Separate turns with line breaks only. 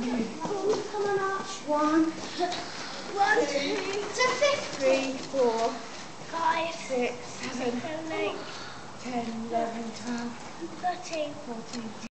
Come on, Arch.
1,
1, 2,
3, 4,
5,
6, 7,
7, 8,
10, 11, 12,
13,
14.